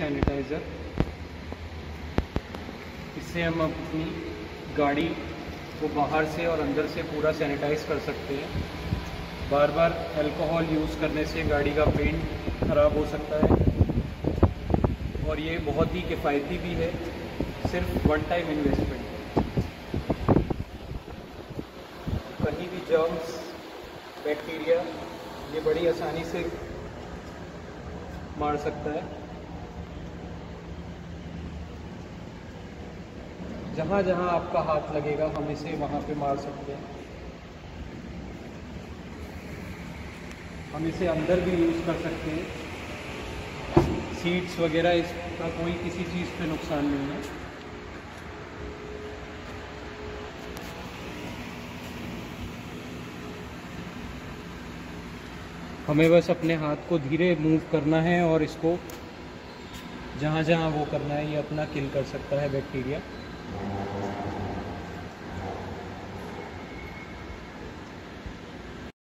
Sanitiser. इससे हम अपनी गाड़ी को बाहर से और अंदर से पूरा सैनिटाइज़ कर सकते हैं। बार बार अल्कोहल यूज़ करने से गाड़ी का पेंट ख़राब हो सकता है और ये बहुत ही किफ़ायती भी है, सिर्फ वन टाइम इन्वेस्टमेंट है। कहीं भी जर्म्स, बैक्टीरिया ये बड़ी आसानी से मार सकता है। जहाँ जहाँ आपका हाथ लगेगा हम इसे वहाँ पे मार सकते हैं। हम इसे अंदर भी यूज़ कर सकते हैं। सीट्स वगैरह, इसका कोई किसी चीज़ पे नुकसान नहीं है। हमें बस अपने हाथ को धीरे मूव करना है और इसको जहाँ जहाँ वो करना है ये अपना किल कर सकता है बैक्टीरिया।